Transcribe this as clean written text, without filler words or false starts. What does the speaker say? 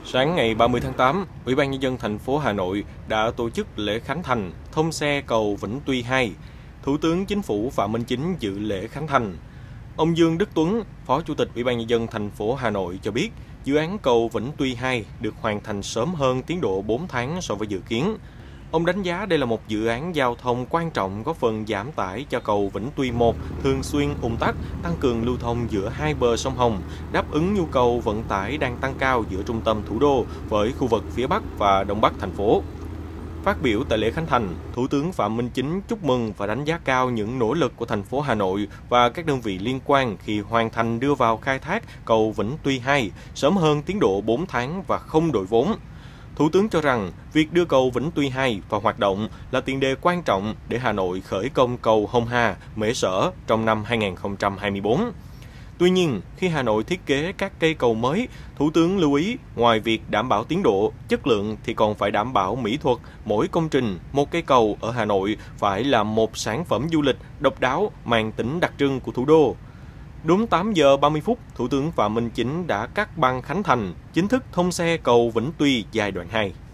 Sáng ngày 30 tháng 8, Ủy ban Nhân dân thành phố Hà Nội đã tổ chức lễ khánh thành thông xe cầu Vĩnh Tuy 2. Thủ tướng Chính phủ Phạm Minh Chính dự lễ khánh thành. Ông Dương Đức Tuấn, Phó Chủ tịch Ủy ban Nhân dân thành phố Hà Nội cho biết, dự án cầu Vĩnh Tuy 2 được hoàn thành sớm hơn tiến độ 4 tháng so với dự kiến. Ông đánh giá đây là một dự án giao thông quan trọng góp phần giảm tải cho cầu Vĩnh Tuy 1 thường xuyên ùn tắc, tăng cường lưu thông giữa hai bờ sông Hồng, đáp ứng nhu cầu vận tải đang tăng cao giữa trung tâm thủ đô với khu vực phía Bắc và Đông Bắc thành phố. Phát biểu tại lễ khánh thành, Thủ tướng Phạm Minh Chính chúc mừng và đánh giá cao những nỗ lực của thành phố Hà Nội và các đơn vị liên quan khi hoàn thành đưa vào khai thác cầu Vĩnh Tuy 2 sớm hơn tiến độ 4 tháng và không đội vốn. Thủ tướng cho rằng, việc đưa cầu Vĩnh Tuy 2 vào hoạt động là tiền đề quan trọng để Hà Nội khởi công cầu Hồng Hà, Mễ Sở trong năm 2024. Tuy nhiên, khi Hà Nội thiết kế các cây cầu mới, Thủ tướng lưu ý ngoài việc đảm bảo tiến độ, chất lượng thì còn phải đảm bảo mỹ thuật. Mỗi công trình, một cây cầu ở Hà Nội phải là một sản phẩm du lịch độc đáo mang tính đặc trưng của thủ đô. Đúng 8 giờ 30 phút, Thủ tướng Phạm Minh Chính đã cắt băng khánh thành, chính thức thông xe cầu Vĩnh Tuy giai đoạn 2.